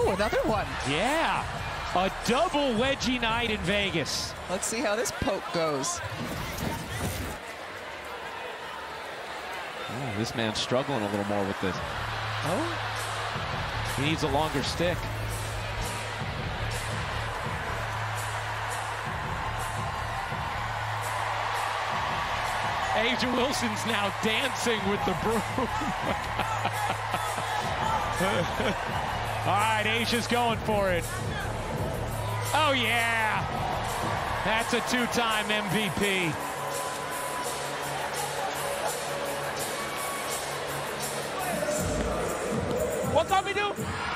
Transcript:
Oh, another one. Yeah, a double wedgie night in Vegas. Let's see how this poke goes. Oh, this man's struggling a little more with this. Oh. He needs a longer stick. Asia Wilson's now dancing with the broom. All right, Asia's going for it. Oh, yeah. That's a two-time MVP. What can we do?